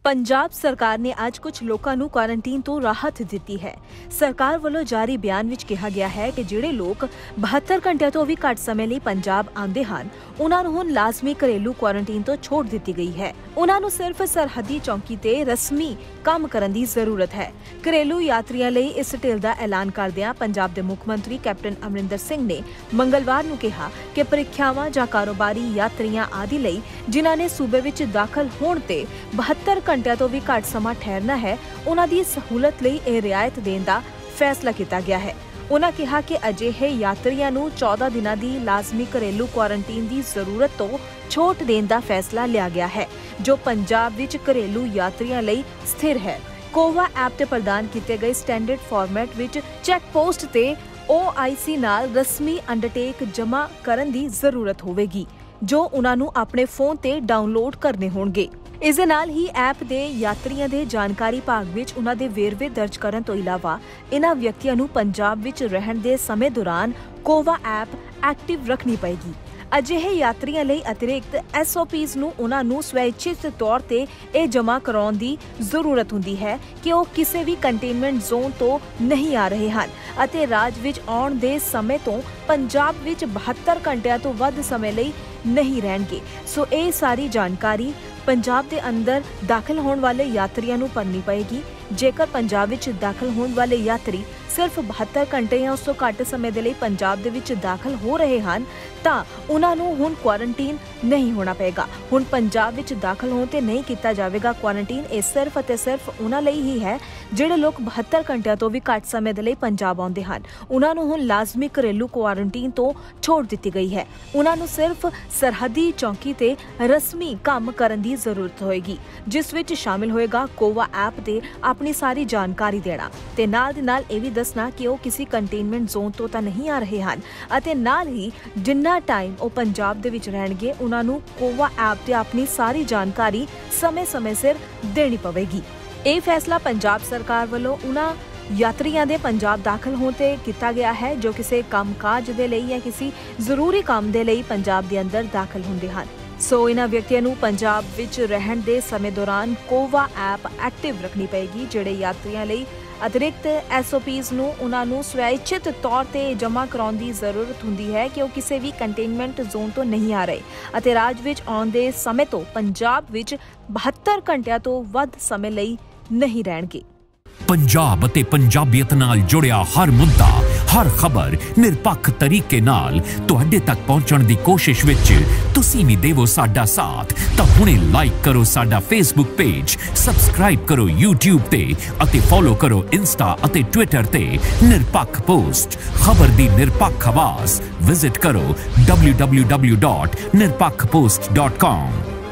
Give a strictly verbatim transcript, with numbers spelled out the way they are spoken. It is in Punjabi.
पंजाब सरकार ने आज कुछ लोगों ਨੂੰ ਕੁਆਰੰਟੀਨ ਤੋਂ ਰਾਹਤ ਦਿੱਤੀ ਹੈ। ਸਰਕਾਰ ਵੱਲੋਂ ਜਾਰੀ ਬਿਆਨ ਵਿੱਚ ਕਿਹਾ ਗਿਆ ਹੈ ਕਿ ਜਿਹੜੇ ਲੋਕ ਬਹੱਤਰ ਘੰਟਿਆਂ ਤੋਂ ਵੀ ਘੱਟ ਸਮੇਂ ਲਈ ਪੰਜਾਬ ਆਉਂਦੇ ਹਨ ਉਹਨਾਂ ਨੂੰ ਹੁਣ ਲਾਜ਼ਮੀ ਘਰੇਲੂ ਕੁਆਰੰਟੀਨ ਤੋਂ ਛੋਟ ਦਿੱਤੀ ਗਈ ਹੈ। ਉਹਨਾਂ ਨੂੰ ਸਿਰਫ ਸਰਹੱਦੀ ਚੌਕੀ ਤੇ ਰਸਮੀ ਕੰਮ ਕਰਨ ਦੀ ਜ਼ਰੂਰਤ ਹੈ। ਘਰੇਲੂ ਯਾਤਰੀਆਂ ਲਈ ਇਸ ਢਿੱਲ ਦਾ ਐਲਾਨ ਕਰਦਿਆਂ ਪੰਜਾਬ ਦੇ ਮੁੱਖ ਮੰਤਰੀ ਕੈਪਟਨ ਅਮਰਿੰਦਰ ਸਿੰਘ ਨੇ ਮੰਗਲਵਾਰ ਨੂੰ ਕਿਹਾ ਕਿ ਪ੍ਰੀਖਿਆਵਾਂ ਜਾਂ ਕਾਰੋਬਾਰੀ ਯਾਤਰੀਆਂ ਆਦਿ ਲਈ ਜਿਨ੍ਹਾਂ ਨੇ ਸੂਬੇ ਵਿੱਚ ਦਾਖਲ ਹੋਣ ਤੇ ਬਹੱਤਰ ਘੰਟਿਆਂ ਤੋਂ ਵੀ ਘੱਟ ਸਮਾਂ ਠਹਿਰਨਾ ਹੈ ਉਹਨਾਂ ਦੀ ਸਹੂਲਤ ਲਈ ਇਹ ਰਿਆਇਤ ਦੇਣ ਦਾ ਫੈਸਲਾ ਕੀਤਾ ਗਿਆ ਹੈ। ਉਹਨਾਂ ਕਿਹਾ ਕਿ ਅਜਿਹੇ ਯਾਤਰੀਆਂ ਨੂੰ ਚੌਦਾਂ ਦਿਨਾਂ ਦੀ ਲਾਜ਼ਮੀ ਘਰੇਲੂ ਕੁਆਰੰਟੀਨ ਦੀ ਜ਼ਰੂਰਤ ਤੋਂ ਛੋਟ ਦੇਣ ਦਾ ਫੈਸਲਾ ਲਿਆ ਗਿਆ ਹੈ ਜੋ ਪੰਜਾਬ ਵਿੱਚ ਘਰੇਲੂ ਯਾਤਰੀਆਂ ਲਈ ਸਥਿਰ ਹੈ। ਕੋਵਾ ਐਪ ਤੇ ਪ੍ਰਦਾਨ ਕੀਤੇ ਗਏ ਸਟੈਂਡਰਡ ਫਾਰਮੈਟ ਵਿੱਚ ਚੈੱਕ ਪੋਸਟ ਤੇ ਓ ਆਈ ਸੀ ਨਾਲ ਰਸਮੀ ਅੰਡਰਟੇਕ ਜਮ੍ਹਾਂ ਕਰਨ ਦੀ ਜ਼ਰੂਰਤ ਹੋਵੇਗੀ ਜੋ ਉਹਨਾਂ ਨੂੰ ਆਪਣੇ ਫੋਨ ਤੇ ਡਾਊਨਲੋਡ ਕਰਨੇ ਹੋਣਗੇ। ਇਸ ਦੇ ਨਾਲ ਹੀ ਐਪ ਦੇ ਯਾਤਰੀਆਂ ਦੇ ਜਾਣਕਾਰੀ ਭਾਗ ਵਿੱਚ ਉਹਨਾਂ ਦੇ ਵੇਰਵੇ ਦਰਜ ਕਰਨ ਤੋਂ ਇਲਾਵਾ ਇਹਨਾਂ ਵਿਅਕਤੀਆਂ ਨੂੰ ਪੰਜਾਬ ਵਿੱਚ ਰਹਿਣ ਦੇ ਸਮੇਂ ਦੌਰਾਨ ਕੋਵਾ ਐਪ ਐਕਟਿਵ ਰੱਖਣੀ ਪਏਗੀ। ਅਜਿਹੇ ਯਾਤਰੀਆਂ ਲਈ ਅਤਿਰਿਕਤ ਐਸ ਓ ਪੀਜ਼ ਨੂੰ ਉਹਨਾਂ ਨੂੰ ਸਵੈਚਿਤ ਤੌਰ ਤੇ ਇਹ ਜਮ੍ਹਾਂ ਕਰਾਉਣ ਦੀ ਜ਼ਰੂਰਤ ਹੁੰਦੀ ਹੈ ਕਿ ਉਹ ਕਿਸੇ ਵੀ ਕੰਟੇਨਮੈਂਟ ਜ਼ੋਨ ਤੋਂ ਨਹੀਂ ਆ ਰਹੇ ਹਨ ਅਤੇ ਰਾਜ ਵਿੱਚ ਆਉਣ ਦੇ ਸਮੇਂ ਤੋਂ ਪੰਜਾਬ ਵਿੱਚ ਬਹੱਤਰ ਘੰਟਿਆਂ ਤੋਂ ਵੱਧ ਸਮੇਂ ਲਈ ਨਹੀਂ ਰਹਿਣਗੇ। ਸੋ ਇਹ ਸਾਰੀ ਜਾਣਕਾਰੀ ਪੰਜਾਬ ਦੇ ਅੰਦਰ ਦਾਖਲ ਹੋਣ ਵਾਲੇ ਯਾਤਰੀਆਂ ਨੂੰ ਭਰਨੀ ਪਏਗੀ। ਜੇਕਰ ਪੰਜਾਬ ਵਿੱਚ ਦਾਖਲ ਹੋਣ ਵਾਲੇ ਯਾਤਰੀ ਸਿਰਫ ਬਹੱਤਰ ਘੰਟੇ ਜਾਂ ਉਸ ਤੋਂ ਘੱਟ ਸਮੇਂ ਦੇ ਲਈ ਪੰਜਾਬ ਦੇ ਵਿੱਚ ਦਾਖਲ ਹੋ ਰਹੇ ਹਨ ਤਾਂ ਉਹਨਾਂ ਨੂੰ ਹੁਣ ਕੁਆਰੰਟੀਨ ਨਹੀਂ ਹੋਣਾ ਪਏਗਾ। ਹੁਣ ਪੰਜਾਬ ਵਿੱਚ ਦਾਖਲ ਹੋਣ ਤੇ ਨਹੀਂ ਕੀਤਾ ਜਾਵੇਗਾ ਕੁਆਰੰਟੀਨ। ਇਹ ਸਿਰਫ ਅਤੇ ਸਿਰਫ ਉਹਨਾਂ ਲਈ ਹੀ ਹੈ ਜਿਹੜੇ ਲੋਕ ਬਹੱਤਰ ਘੰਟਿਆਂ ਤੋਂ ਵੀ ਘੱਟ ਸਮੇਂ ਦੇ ਲਈ ਪੰਜਾਬ ਆਉਂਦੇ ਹਨ। ਉਹਨਾਂ ਨੂੰ ਹੁਣ ਲਾਜ਼ਮੀ ਘਰੇਲੂ ਕੁਆਰੰਟੀਨ ਤੋਂ ਛੋਟ ਦਿੱਤੀ ਗਈ ਹੈ। ਉਹਨਾਂ ਨੂੰ ਸਿਰਫ ਸਰਹੱਦੀ ਚੌਕੀ ਤੇ ਰਸਮੀ ਕੰਮ ਕਰਨ ਦੀ ਜ਼ਰੂਰਤ ਹੋਏਗੀ ਜਿਸ ਵਿੱਚ ਸ਼ਾਮਿਲ ਹੋਏਗਾ ਕੋਵਾ ਐਪ ਤੇ ਆਪਣੀ ਸਾਰੀ ਜਾਣਕਾਰੀ ਦੇਣਾ ਤੇ ਨਾਲ ਦੇ ਨਾਲ ਇਹ ਵੀ ਦੱਸਣਾ ਕਿ ਉਹ ਕਿਸੇ ਕੰਟੇਨਮੈਂਟ ਜ਼ੋਨ ਤੋਂ ਤਾਂ ਨਹੀਂ ਆ ਰਹੇ ਹਨ ਅਤੇ ਨਾਲ ਹੀ ਜਿੰਨਾ ਟਾਈਮ ਉਹ ਪੰਜਾਬ ਦੇ ਵਿੱਚ ਰਹਿਣਗੇ ਉਹਨਾਂ ਨੂੰ ਕੋਵਾ ਐਪ ਤੇ ਆਪਣੀ ਸਾਰੀ ਜਾਣਕਾਰੀ ਸਮੇਂ-ਸਮੇਂ ਸਿਰ ਦੇਣੀ ਪਵੇਗੀ। ਇਹ ਫੈਸਲਾ ਪੰਜਾਬ ਸਰਕਾਰ ਵੱਲੋਂ ਉਹਨਾਂ ਯਾਤਰੀਆਂ ਦੇ ਪੰਜਾਬ ਦਾਖਲ ਹੋਣ ਤੇ ਕੀਤਾ ਗਿਆ ਹੈ ਜੋ ਕਿਸੇ ਕੰਮਕਾਜ ਦੇ ਲਈ ਜਾਂ ਕਿਸੇ ਜ਼ਰੂਰੀ ਕੰਮ ਦੇ ਲਈ ਪੰਜਾਬ ਦੇ ਅੰਦਰ ਦਾਖਲ ਹੁੰਦੇ ਹਨ। ਸੋ ਇਹਨਾਂ ਵਿਅਕਤੀਆਂ ਨੂੰ ਪੰਜਾਬ ਵਿੱਚ ਰਹਿਣ ਦੇ ਸਮੇਂ ਦੌਰਾਨ ਕੋਵਾ ਐਪ ਐਕਟਿਵ ਰੱਖਣੀ ਪਏਗੀ। ਜਿਹੜੇ ਯਾਤਰੀਆਂ ਲਈ ਅਤਿਰਿਕਤ ਐਸ ਓ ਪੀਜ਼ ਨੂੰ ਉਹਨਾਂ ਨੂੰ ਸਵੈਚਿਤ ਤੌਰ ਤੇ ਜਮ੍ਹਾਂ ਕਰਾਉਣ ਦੀ ਜ਼ਰੂਰਤ ਹੁੰਦੀ ਹੈ ਕਿ ਉਹ ਕਿਸੇ ਵੀ ਕੰਟੇਨਮੈਂਟ ਜ਼ੋਨ ਤੋਂ ਨਹੀਂ ਆ ਰਹੇ ਅਤੇ ਰਾਜ ਵਿੱਚ ਆਉਣ ਦੇ ਸਮੇਂ ਤੋਂ ਪੰਜਾਬ ਵਿੱਚ ਬਹੱਤਰ ਘੰਟਿਆਂ ਤੋਂ ਵੱਧ ਸਮੇਂ ਲਈ ਨਹੀਂ ਰਹਿਣਗੇ। पंजाब ते पंजाबियत नाल जुड़िया हर मुद्दा हर खबर निरपक्ष तरीके नाल तुहाडे तक पहुंचण दी कोशिश विच तुसीं भी देवो साडा साथ तां हुणे लाइक करो साडा फेसबुक पेज सबसक्राइब करो यूट्यूब ते अते फॉलो करो इंस्टा अते ट्विटर ते निरपक्ष पोस्ट खबर दी निरपक्ष आवाज़ विजिट करो W W W dot Nirpaksh post dot com.